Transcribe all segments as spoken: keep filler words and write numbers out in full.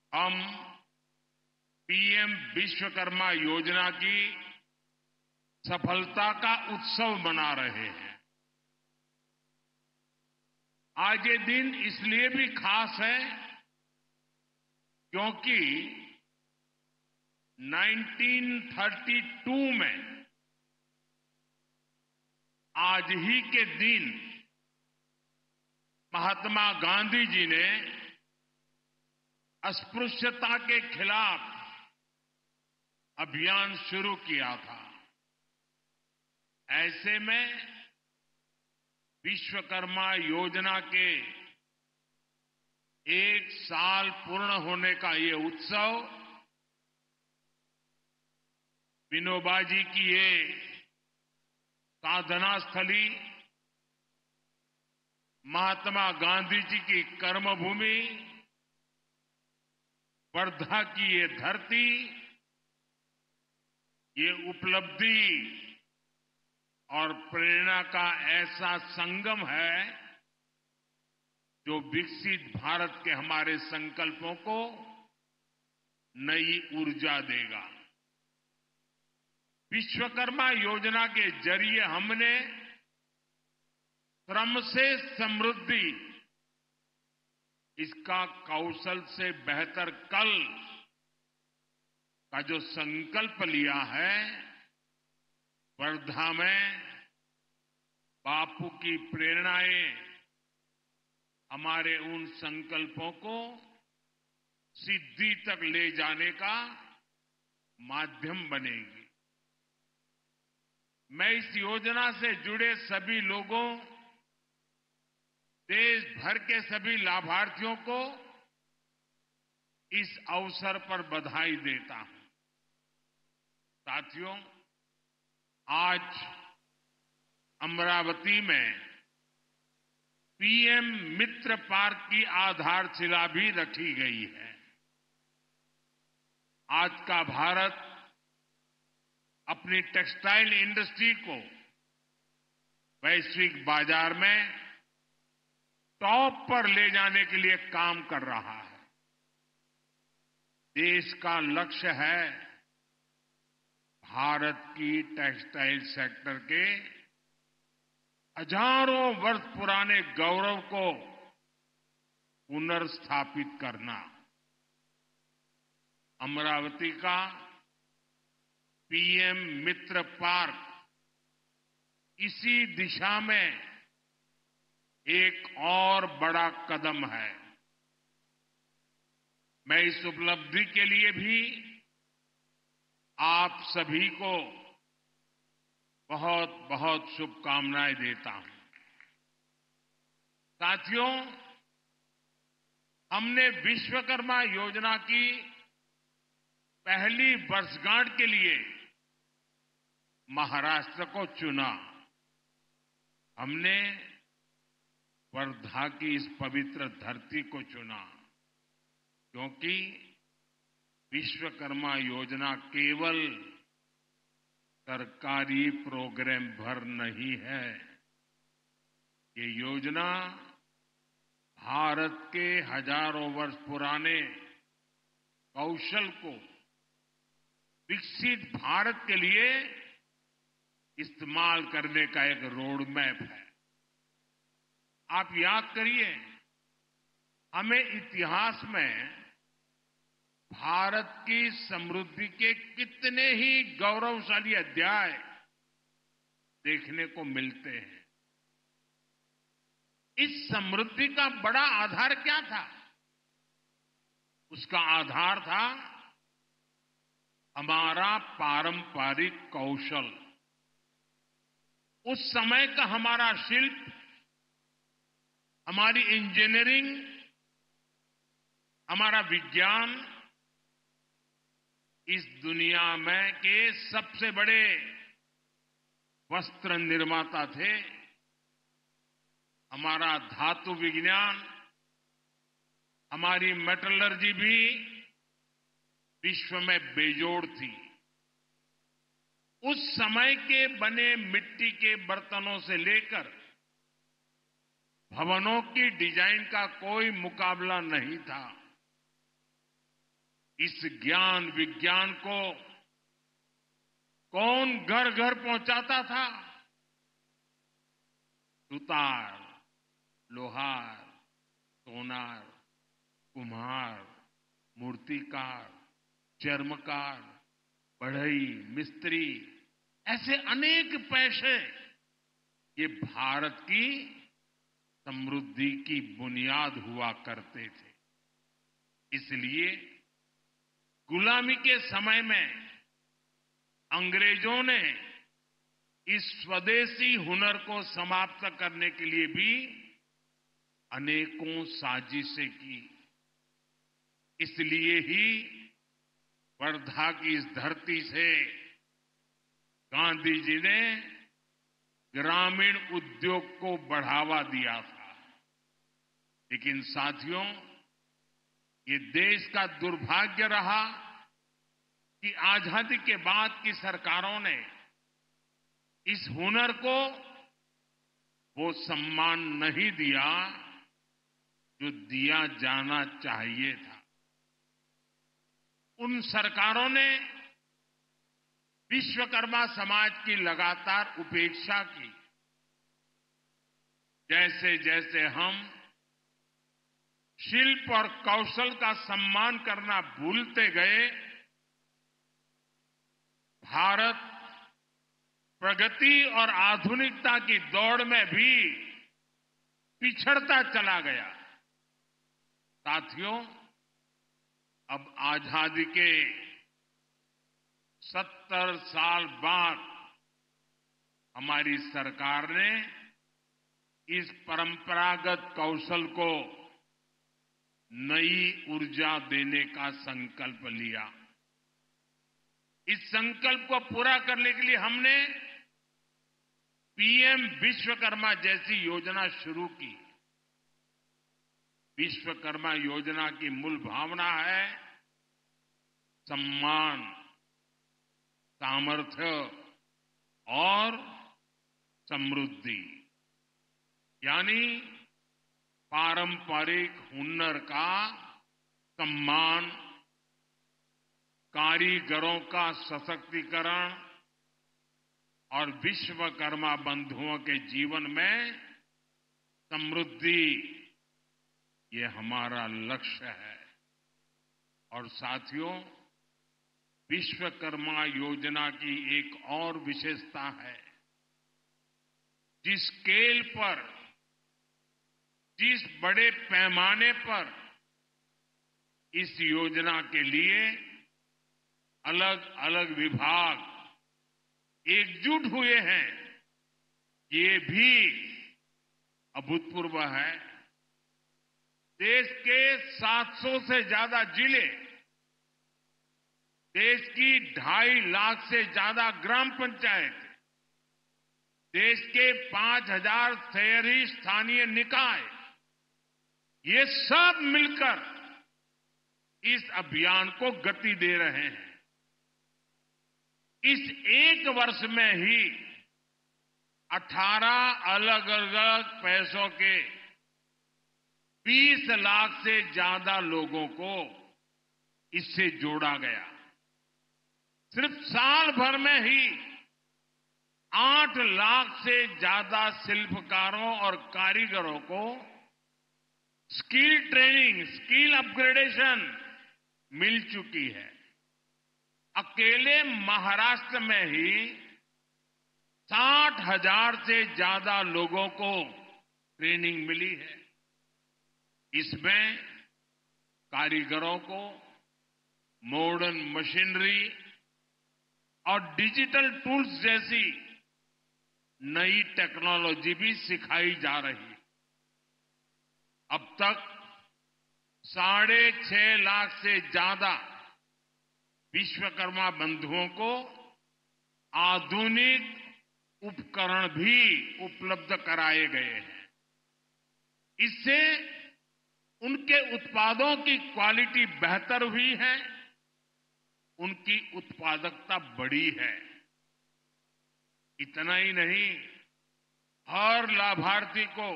हम पीएम विश्वकर्मा योजना की सफलता का उत्सव मना रहे हैं। आज ये दिन इसलिए भी खास है क्योंकि उन्नीस सौ बत्तीस में आज ही के दिन महात्मा गांधी जी ने अस्पृश्यता के खिलाफ अभियान शुरू किया था। ऐसे में विश्वकर्मा योजना के एक साल पूर्ण होने का ये उत्सव विनोबा जी की ये साधना स्थली, महात्मा गांधी जी की कर्मभूमि, वर्धा की ये धरती, ये उपलब्धि और प्रेरणा का ऐसा संगम है जो विकसित भारत के हमारे संकल्पों को नई ऊर्जा देगा। विश्वकर्मा योजना के जरिए हमने श्रम से समृद्धि, इसका कौशल से बेहतर कल का जो संकल्प लिया है, वर्धा में बापू की प्रेरणाएं हमारे उन संकल्पों को सिद्धि तक ले जाने का माध्यम बनेगी। मैं इस योजना से जुड़े सभी लोगों, देश भर के सभी लाभार्थियों को इस अवसर पर बधाई देता हूं। साथियों, आज अमरावती में पीएम मित्र पार्क की आधारशिला भी रखी गई है। आज का भारत अपनी टेक्सटाइल इंडस्ट्री को वैश्विक बाजार में टॉप पर ले जाने के लिए काम कर रहा है। देश का लक्ष्य है भारत की टेक्सटाइल सेक्टर के हजारों वर्ष पुराने गौरव को पुनर्स्थापित करना। अमरावती का पीएम मित्र पार्क इसी दिशा में एक और बड़ा कदम है। मैं इस उपलब्धि के लिए भी आप सभी को बहुत बहुत शुभकामनाएं देता हूं। साथियों, हमने विश्वकर्मा योजना की पहली वर्षगांठ के लिए महाराष्ट्र को चुना। हमने वर्धा की इस पवित्र धरती को चुना क्योंकि विश्वकर्मा योजना केवल सरकारी प्रोग्राम भर नहीं है। ये योजना भारत के हजारों वर्ष पुराने कौशल को विकसित भारत के लिए इस्तेमाल करने का एक रोड मैप है। आप याद करिए, हमें इतिहास में भारत की समृद्धि के कितने ही गौरवशाली अध्याय देखने को मिलते हैं। इस समृद्धि का बड़ा आधार क्या था? उसका आधार था हमारा पारंपरिक कौशल। उस समय का हमारा शिल्प, हमारी इंजीनियरिंग, हमारा विज्ञान इस दुनिया में के सबसे बड़े वस्त्र निर्माता थे। हमारा धातु विज्ञान, हमारी मेटलर्जी भी विश्व में बेजोड़ थी। उस समय के बने मिट्टी के बर्तनों से लेकर भवनों की डिजाइन का कोई मुकाबला नहीं था। इस ज्ञान विज्ञान को कौन घर घर पहुंचाता था? सुतार, लोहार, सोनार, कुम्हार, मूर्तिकार, चर्मकार, बढ़ई, मिस्त्री, ऐसे अनेक पेशे ये भारत की समृद्धि की बुनियाद हुआ करते थे। इसलिए गुलामी के समय में अंग्रेजों ने इस स्वदेशी हुनर को समाप्त करने के लिए भी अनेकों साजिशें की। इसलिए ही वर्धा की इस धरती से गांधी जी ने ग्रामीण उद्योग को बढ़ावा दिया था। लेकिन साथियों, ये देश का दुर्भाग्य रहा कि आजादी के बाद की सरकारों ने इस हुनर को वो सम्मान नहीं दिया जो दिया जाना चाहिए था। उन सरकारों ने विश्वकर्मा समाज की लगातार उपेक्षा की। जैसे जैसे हम शिल्प और कौशल का सम्मान करना भूलते गए, भारत प्रगति और आधुनिकता की दौड़ में भी पिछड़ता चला गया। साथियों, अब आजादी के सत्तर साल बाद हमारी सरकार ने इस परंपरागत कौशल को नई ऊर्जा देने का संकल्प लिया। इस संकल्प को पूरा करने के लिए हमने पीएम विश्वकर्मा जैसी योजना शुरू की। विश्वकर्मा योजना की मूल भावना है सम्मान, सामर्थ्य और समृद्धि, यानी पारंपरिक हुनर का सम्मान, कारीगरों का सशक्तिकरण और विश्वकर्मा बंधुओं के जीवन में समृद्धि, ये हमारा लक्ष्य है। और साथियों, विश्वकर्मा योजना की एक और विशेषता है, जिस स्केल पर, जिस बड़े पैमाने पर इस योजना के लिए अलग अलग विभाग एकजुट हुए हैं, ये भी अभूतपूर्व है। देश के सात सौ से ज्यादा जिले, देश की ढाई लाख से ज्यादा ग्राम पंचायत, देश के पांच हजार शहरी स्थानीय निकाय, ये सब मिलकर इस अभियान को गति दे रहे हैं। इस एक वर्ष में ही अठारह अलग अलग पैसों के बीस लाख से ज्यादा लोगों को इससे जोड़ा गया। सिर्फ साल भर में ही आठ लाख से ज्यादा शिल्पकारों और कारीगरों को स्किल ट्रेनिंग, स्किल अपग्रेडेशन मिल चुकी है। अकेले महाराष्ट्र में ही साठ हजार से ज्यादा लोगों को ट्रेनिंग मिली है। इसमें कारीगरों को मॉडर्न मशीनरी और डिजिटल टूल्स जैसी नई टेक्नोलॉजी भी सिखाई जा रही है। अब तक साढ़े छह लाख से ज्यादा विश्वकर्मा बंधुओं को आधुनिक उपकरण भी उपलब्ध कराए गए हैं। इससे उनके उत्पादों की क्वालिटी बेहतर हुई है, उनकी उत्पादकता बढ़ी है। इतना ही नहीं, हर लाभार्थी को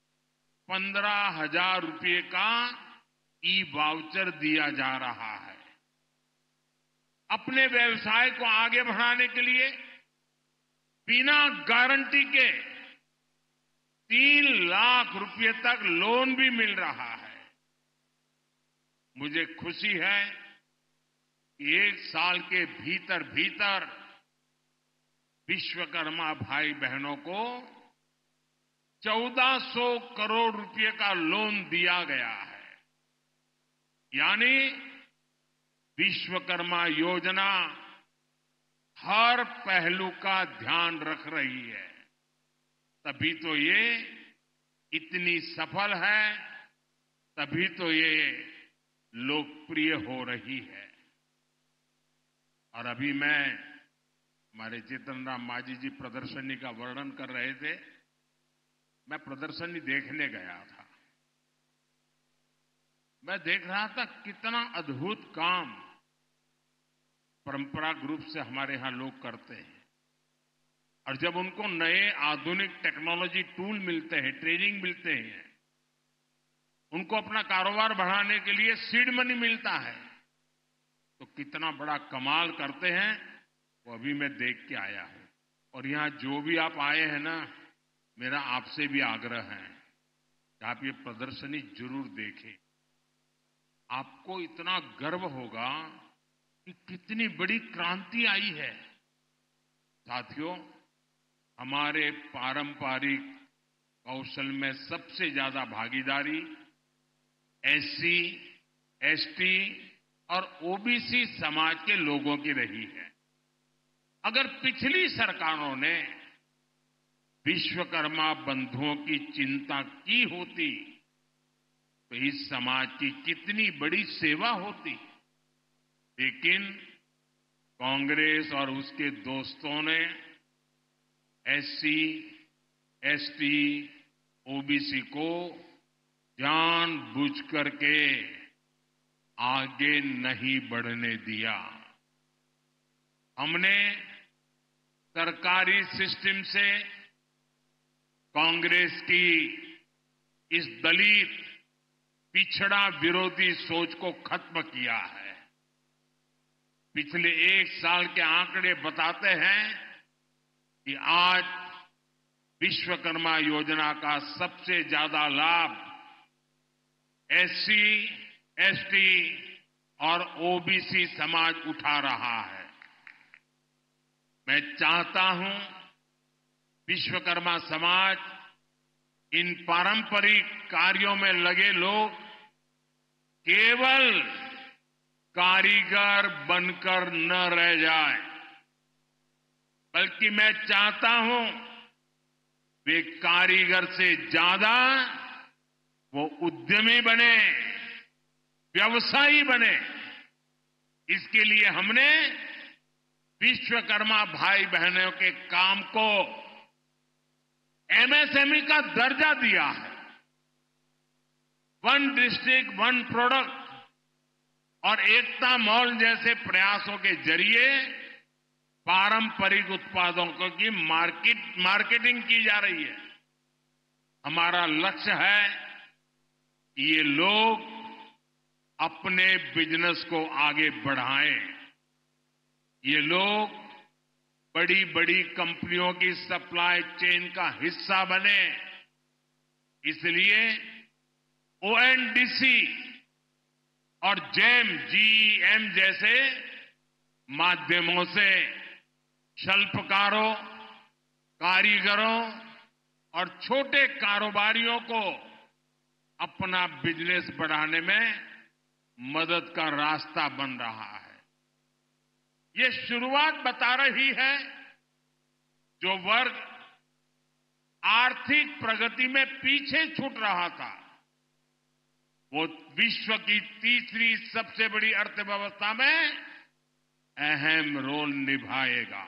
पंद्रह हजार रुपये का ई वाउचर दिया जा रहा है। अपने व्यवसाय को आगे बढ़ाने के लिए बिना गारंटी के तीन लाख रुपए तक लोन भी मिल रहा है। मुझे खुशी है कि एक साल के भीतर भीतर विश्वकर्मा भाई बहनों को चौदह सौ करोड़ रुपए का लोन दिया गया है। यानी विश्वकर्मा योजना हर पहलू का ध्यान रख रही है। तभी तो ये इतनी सफल है, तभी तो ये लोकप्रिय हो रही है। और अभी मैं हमारे जीतन राम मांझी जी प्रदर्शनी का वर्णन कर रहे थे। मैं प्रदर्शनी देखने गया था। मैं देख रहा था कितना अद्भुत काम परंपरागत रूप से हमारे यहां लोग करते हैं। और जब उनको नए आधुनिक टेक्नोलॉजी टूल मिलते हैं, ट्रेनिंग मिलते हैं, उनको अपना कारोबार बढ़ाने के लिए सीड मनी मिलता है, तो कितना बड़ा कमाल करते हैं वो अभी मैं देख के आया हूं। और यहां जो भी आप आए हैं ना, मेरा आपसे भी आग्रह है कि आप ये प्रदर्शनी जरूर देखें। आपको इतना गर्व होगा कि कितनी बड़ी क्रांति आई है। साथियों, हमारे पारंपरिक कौशल में सबसे ज्यादा भागीदारी एससी, एसटी और ओबीसी समाज के लोगों की रही है। अगर पिछली सरकारों ने विश्वकर्मा बंधुओं की चिंता की होती तो इस समाज की कितनी बड़ी सेवा होती। लेकिन कांग्रेस और उसके दोस्तों ने एससी, एसटी, ओबीसी को जानबूझ करके आगे नहीं बढ़ने दिया। हमने सरकारी सिस्टम से कांग्रेस की इस दलित पिछड़ा विरोधी सोच को खत्म किया है। पिछले एक साल के आंकड़े बताते हैं कि आज विश्वकर्मा योजना का सबसे ज्यादा लाभ एससी, एसटी और ओबीसी समाज उठा रहा है। मैं चाहता हूं विश्वकर्मा समाज इन पारंपरिक कार्यों में लगे लोग केवल कारीगर बनकर न रह जाए, बल्कि मैं चाहता हूं वे कारीगर से ज्यादा वो उद्यमी बने, व्यवसायी बने। इसके लिए हमने विश्वकर्मा भाई बहनों के काम को एमएसएमई का दर्जा दिया है। वन डिस्ट्रिक्ट वन प्रोडक्ट और एकता मॉल जैसे प्रयासों के जरिए पारंपरिक उत्पादों की मार्केट मार्केटिंग की जा रही है। हमारा लक्ष्य है कि ये लोग अपने बिजनेस को आगे बढ़ाएं। ये लोग बड़ी बड़ी कंपनियों की सप्लाई चेन का हिस्सा बने। इसलिए ओएनडीसी और जेम जीईएम जैसे माध्यमों से शिल्पकारों, कारीगरों और छोटे कारोबारियों को अपना बिजनेस बढ़ाने में मदद का रास्ता बन रहा है। ये शुरुआत बता रही है जो वर्ग आर्थिक प्रगति में पीछे छूट रहा था, वो विश्व की तीसरी सबसे बड़ी अर्थव्यवस्था में अहम रोल निभाएगा।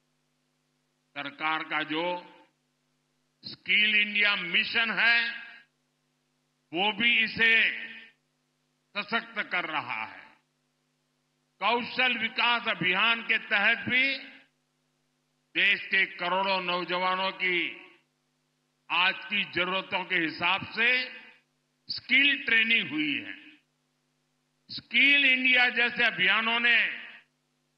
सरकार का जो स्किल इंडिया मिशन है, वो भी इसे सशक्त कर रहा है। कौशल विकास अभियान के तहत भी देश के करोड़ों नौजवानों की आज की जरूरतों के हिसाब से स्किल ट्रेनिंग हुई है। स्किल इंडिया जैसे अभियानों ने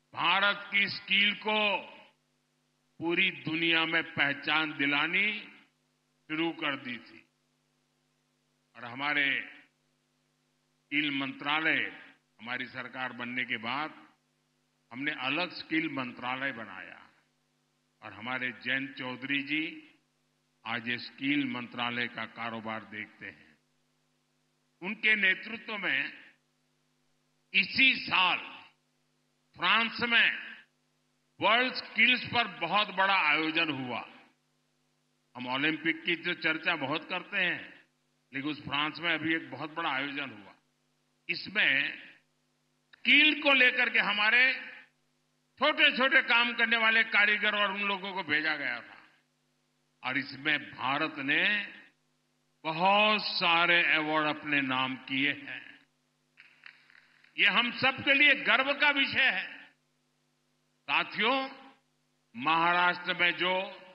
भारत की स्किल को पूरी दुनिया में पहचान दिलानी शुरू कर दी थी। और हमारे स्किल मंत्रालय, हमारी सरकार बनने के बाद हमने अलग स्किल मंत्रालय बनाया और हमारे जयंत चौधरी जी आज ये स्किल मंत्रालय का कारोबार देखते हैं। उनके नेतृत्व में इसी साल फ्रांस में वर्ल्ड स्किल्स पर बहुत बड़ा आयोजन हुआ। हम ओलंपिक की जो चर्चा बहुत करते हैं, लेकिन उस फ्रांस में अभी एक बहुत बड़ा आयोजन हुआ। इसमें स्किल को लेकर के हमारे छोटे छोटे काम करने वाले कारीगर और उन लोगों को भेजा गया था और इसमें भारत ने बहुत सारे अवार्ड अपने नाम किए हैं। ये हम सबके लिए गर्व का विषय है। साथियों, महाराष्ट्र में जो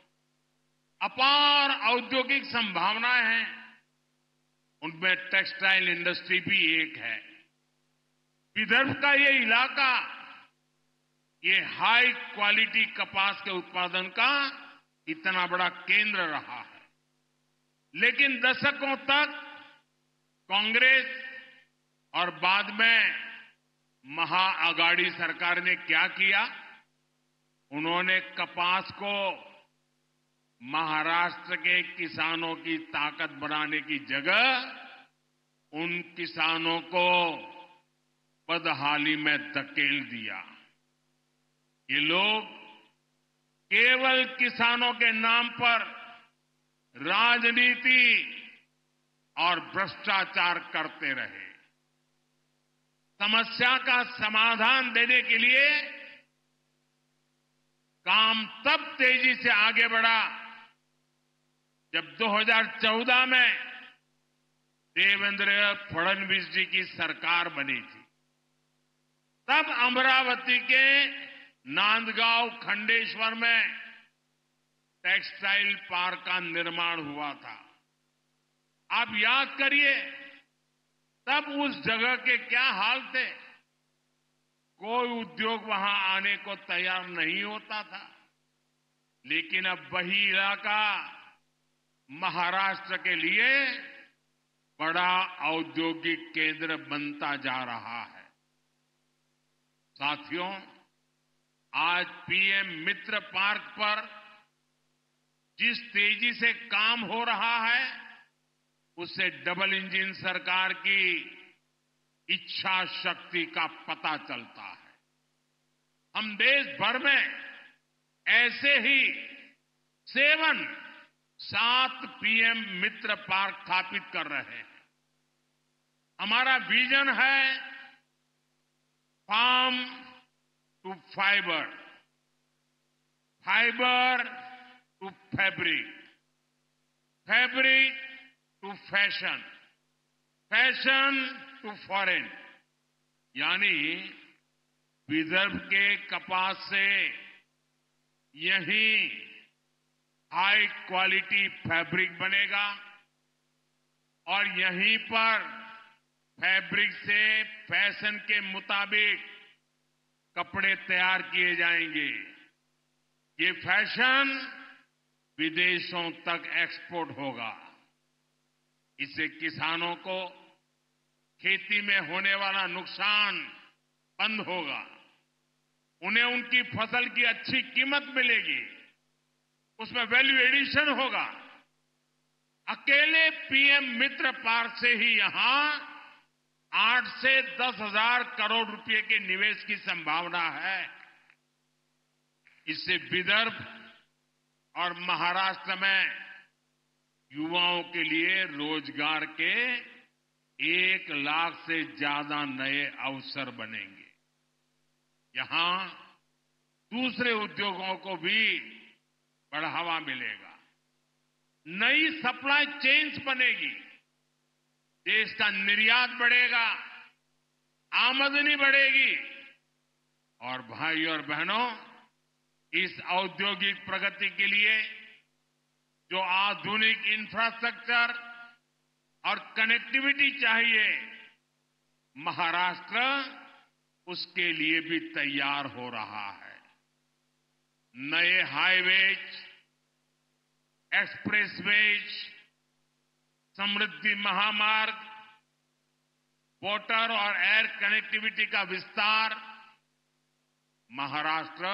अपार औद्योगिक संभावनाएं हैं, उनमें टेक्सटाइल इंडस्ट्री भी एक है। विदर्भ का ये इलाका ये हाई क्वालिटी कपास के उत्पादन का इतना बड़ा केंद्र रहा है। लेकिन दशकों तक कांग्रेस और बाद में महाअगाड़ी सरकार ने क्या किया? उन्होंने कपास को महाराष्ट्र के किसानों की ताकत बनाने की जगह उन किसानों को बदहाली में धकेल दिया। ये लोग केवल किसानों के नाम पर राजनीति और भ्रष्टाचार करते रहे। समस्या का समाधान देने के लिए काम तब तेजी से आगे बढ़ा जब दो हज़ार चौदह में देवेंद्र फडणवीस जी की सरकार बनी थी। तब अमरावती के नांदगांव खंडेश्वर में टेक्सटाइल पार्क का निर्माण हुआ था। आप याद करिए, तब उस जगह के क्या हाल थे। कोई उद्योग वहां आने को तैयार नहीं होता था। लेकिन अब वही इलाका महाराष्ट्र के लिए बड़ा औद्योगिक केंद्र बनता जा रहा है। साथियों, आज पीएम मित्र पार्क पर जिस तेजी से काम हो रहा है, उससे डबल इंजन सरकार की इच्छा शक्ति का पता चलता है। हम देश भर में ऐसे ही सेवन सात पीएम मित्र पार्क स्थापित कर रहे हैं। हमारा विजन है farm to fibre, fibre to fabric, fabric to fashion, fashion to foreign. यानी विदर्भ के कपास से यही हाई क्वालिटी फैब्रिक बनेगा और यहीं पर फैब्रिक से फैशन के मुताबिक कपड़े तैयार किए जाएंगे। ये फैशन विदेशों तक एक्सपोर्ट होगा। इससे किसानों को खेती में होने वाला नुकसान बंद होगा। उन्हें उनकी फसल की अच्छी कीमत मिलेगी, उसमें वैल्यू एडिशन होगा। अकेले पीएम मित्र पार्क से ही यहां आठ से दस हजार करोड़ रुपए के निवेश की संभावना है। इससे विदर्भ और महाराष्ट्र में युवाओं के लिए रोजगार के एक लाख से ज्यादा नए अवसर बनेंगे। यहां दूसरे उद्योगों को भी बढ़ावा मिलेगा। नई सप्लाई चेन्स बनेगी, देश का निर्यात बढ़ेगा, आमदनी बढ़ेगी। और भाई और बहनों, इस औद्योगिक प्रगति के लिए जो आधुनिक इंफ्रास्ट्रक्चर और कनेक्टिविटी चाहिए, महाराष्ट्र उसके लिए भी तैयार हो रहा है। नए हाईवेज, एक्सप्रेसवेज, समृद्धि महामार्ग, वाटर और एयर कनेक्टिविटी का विस्तार, महाराष्ट्र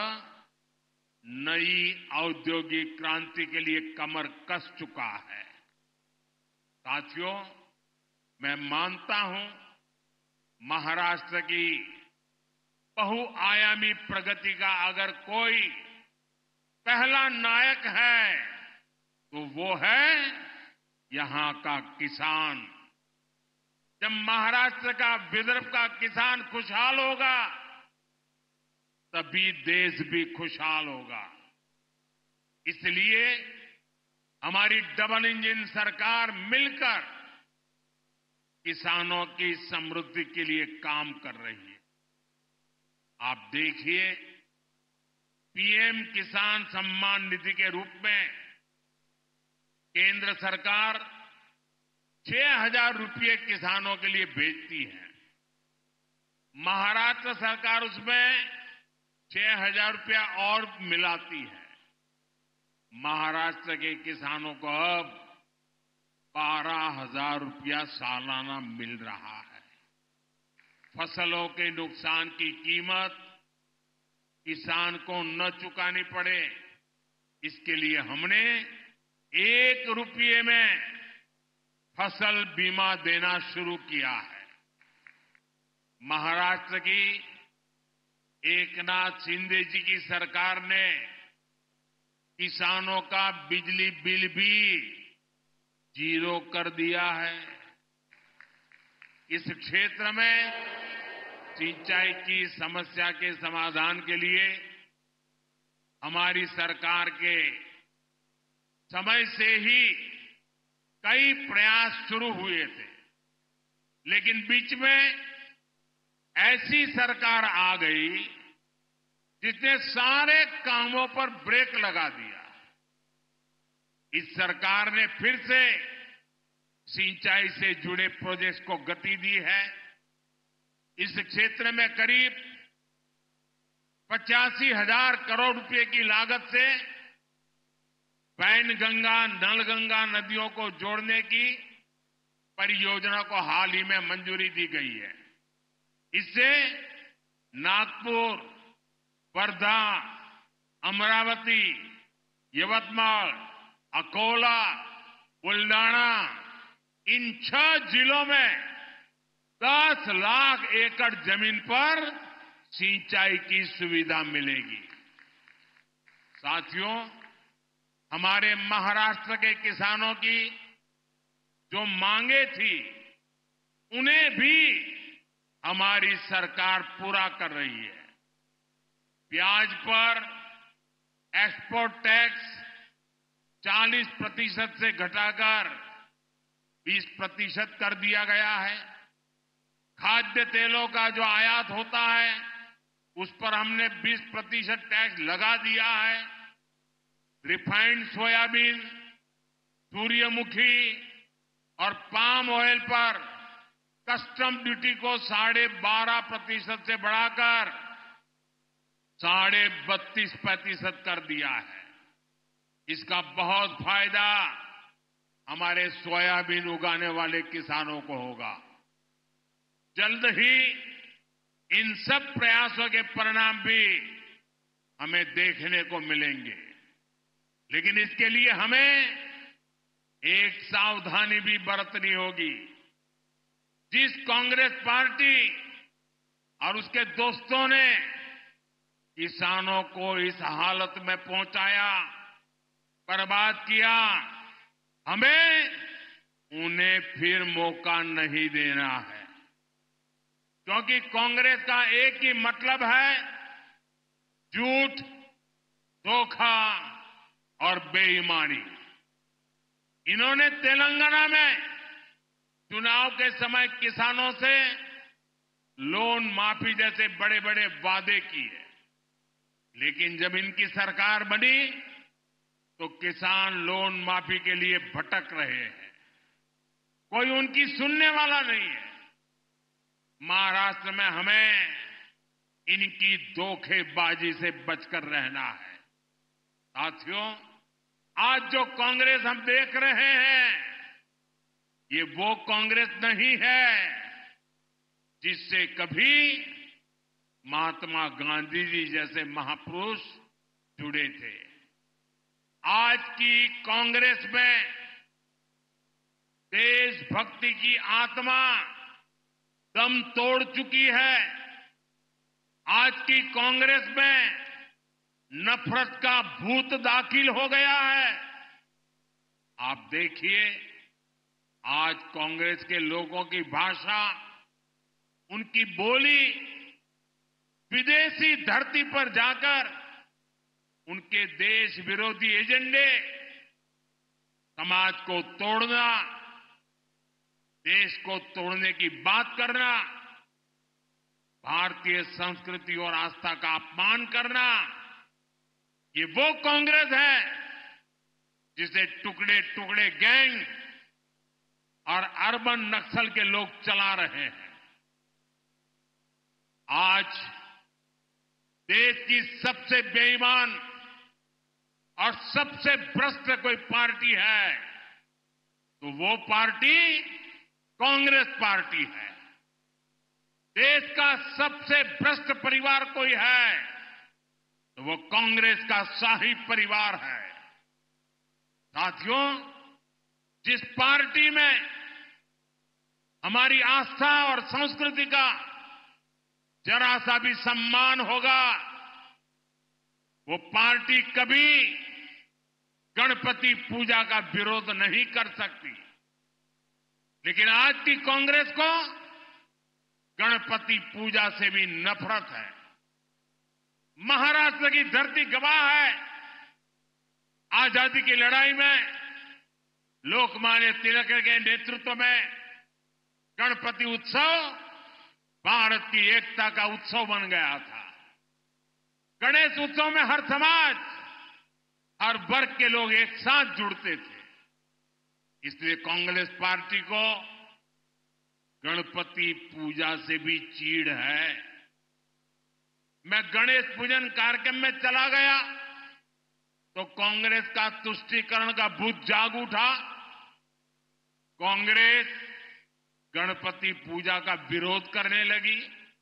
नई औद्योगिक क्रांति के लिए कमर कस चुका है। साथियों, मैं मानता हूं महाराष्ट्र की बहुआयामी प्रगति का अगर कोई पहला नायक है तो वो है यहां का किसान। जब महाराष्ट्र का, विदर्भ का किसान खुशहाल होगा तभी देश भी खुशहाल होगा। इसलिए हमारी डबल इंजन सरकार मिलकर किसानों की समृद्धि के लिए काम कर रही है। आप देखिए, पीएम किसान सम्मान निधि के रूप में केंद्र सरकार छह हजार रुपये किसानों के लिए भेजती है। महाराष्ट्र सरकार उसमें छह हजार रुपया और मिलाती है। महाराष्ट्र के किसानों को अब बारह हजार रुपया सालाना मिल रहा है। फसलों के नुकसान की कीमत किसान को न चुकानी पड़े, इसके लिए हमने एक रुपये में फसल बीमा देना शुरू किया है। महाराष्ट्र की एकनाथ शिंदे जी की सरकार ने किसानों का बिजली बिल भी जीरो कर दिया है। इस क्षेत्र में सिंचाई की समस्या के समाधान के लिए हमारी सरकार के समय से ही कई प्रयास शुरू हुए थे, लेकिन बीच में ऐसी सरकार आ गई जिसने सारे कामों पर ब्रेक लगा दिया। इस सरकार ने फिर से सिंचाई से जुड़े प्रोजेक्ट्स को गति दी है। इस क्षेत्र में करीब पचासी हजार करोड़ रुपए की लागत से वैनगंगा, नलगंगा नदियों को जोड़ने की परियोजना को हाल ही में मंजूरी दी गई है। इससे नागपुर, वर्धा, अमरावती, यवतमाल, अकोला, बुल्डाना, इन छह जिलों में दस लाख एकड़ जमीन पर सिंचाई की सुविधा मिलेगी। साथियों, हमारे महाराष्ट्र के किसानों की जो मांगे थी, उन्हें भी हमारी सरकार पूरा कर रही है। प्याज पर एक्सपोर्ट टैक्स चालीस प्रतिशत से घटाकर बीस प्रतिशत कर दिया गया है। खाद्य तेलों का जो आयात होता है, उस पर हमने बीस प्रतिशत टैक्स लगा दिया है। रिफाइंड सोयाबीन, सूर्यमुखी और पाम ऑयल पर कस्टम ड्यूटी को साढ़े बारह प्रतिशत से बढ़ाकर साढ़े बत्तीस प्रतिशत कर दिया है। इसका बहुत फायदा हमारे सोयाबीन उगाने वाले किसानों को होगा। जल्द ही इन सब प्रयासों के परिणाम भी हमें देखने को मिलेंगे, लेकिन इसके लिए हमें एक सावधानी भी बरतनी होगी। जिस कांग्रेस पार्टी और उसके दोस्तों ने किसानों को इस हालत में पहुंचाया, बर्बाद किया, हमें उन्हें फिर मौका नहीं देना है। क्योंकि कांग्रेस का एक ही मतलब है, झूठ, धोखा और बेईमानी। इन्होंने तेलंगाना में चुनाव के समय किसानों से लोन माफी जैसे बड़े बड़े वादे किए, लेकिन जब इनकी सरकार बनी तो किसान लोन माफी के लिए भटक रहे हैं। कोई उनकी सुनने वाला नहीं है। महाराष्ट्र में हमें इनकी धोखेबाजी से बचकर रहना है। साथियों, आज जो कांग्रेस हम देख रहे हैं, ये वो कांग्रेस नहीं है जिससे कभी महात्मा गांधी जी जैसे महापुरुष जुड़े थे। आज की कांग्रेस में देशभक्ति की आत्मा दम तोड़ चुकी है। आज की कांग्रेस में नफरत का भूत दाखिल हो गया है। आप देखिए, आज कांग्रेस के लोगों की भाषा, उनकी बोली विदेशी धरती पर जाकर उनके देश विरोधी एजेंडे, समाज को तोड़ना, देश को तोड़ने की बात करना, भारतीय संस्कृति और आस्था का अपमान करना, ये वो कांग्रेस है जिसे टुकड़े टुकड़े गैंग और अर्बन नक्सल के लोग चला रहे हैं। आज देश की सबसे बेईमान और सबसे भ्रष्ट कोई पार्टी है तो वो पार्टी कांग्रेस पार्टी है। देश का सबसे भ्रष्ट परिवार कोई है तो वो कांग्रेस का शाही परिवार है। साथियों, जिस पार्टी में हमारी आस्था और संस्कृति का जरा सा भी सम्मान होगा, वो पार्टी कभी गणपति पूजा का विरोध नहीं कर सकती। लेकिन आज की कांग्रेस को गणपति पूजा से भी नफरत है। महाराष्ट्र की धरती गवाह है, आजादी की लड़ाई में लोकमान्य तिलक के नेतृत्व में गणपति उत्सव भारत की एकता का उत्सव बन गया था। गणेश उत्सव में हर समाज, हर वर्ग के लोग एक साथ जुड़ते थे। इसलिए कांग्रेस पार्टी को गणपति पूजा से भी चीड़ है। मैं गणेश पूजन कार्यक्रम में चला गया तो कांग्रेस का तुष्टीकरण का भूत जाग उठा। कांग्रेस गणपति पूजा का विरोध करने लगी।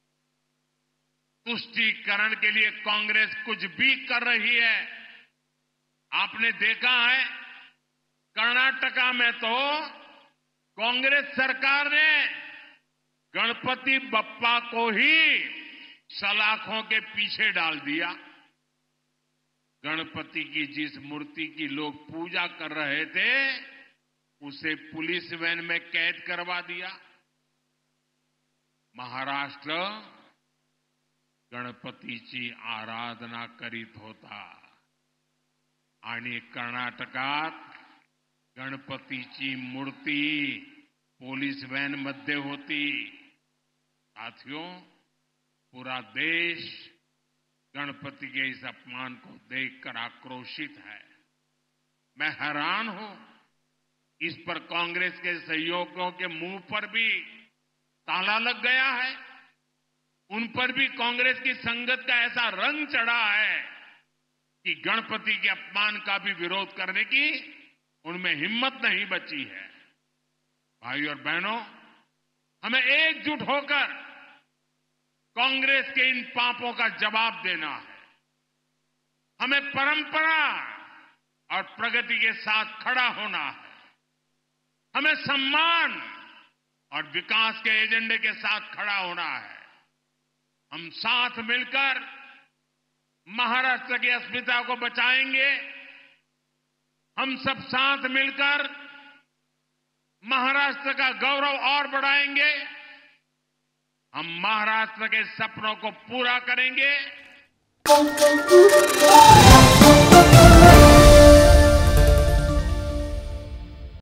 तुष्टीकरण के लिए कांग्रेस कुछ भी कर रही है। आपने देखा है, कर्नाटका में तो कांग्रेस सरकार ने गणपति बप्पा को ही सलाखों के पीछे डाल दिया। गणपति की जिस मूर्ति की लोग पूजा कर रहे थे उसे पुलिस वैन में कैद करवा दिया। महाराष्ट्र गणपतीची आराधना करीत होता आणि कर्नाटकात गणपतीची मूर्ती पुलिस वैन मध्ये होती। साथियों, पूरा देश गणपति के इस अपमान को देखकर आक्रोशित है। मैं हैरान हूं, इस पर कांग्रेस के सहयोगियों के मुंह पर भी ताला लग गया है। उन पर भी कांग्रेस की संगत का ऐसा रंग चढ़ा है कि गणपति के अपमान का भी विरोध करने की उनमें हिम्मत नहीं बची है। भाई और बहनों, हमें एकजुट होकर कांग्रेस के इन पापों का जवाब देना है। हमें परंपरा और प्रगति के साथ खड़ा होना है। हमें सम्मान और विकास के एजेंडे के साथ खड़ा होना है। हम साथ मिलकर महाराष्ट्र की अस्मिता को बचाएंगे। हम सब साथ मिलकर महाराष्ट्र का गौरव और बढ़ाएंगे। हम महाराष्ट्र के सपनों को पूरा करेंगे।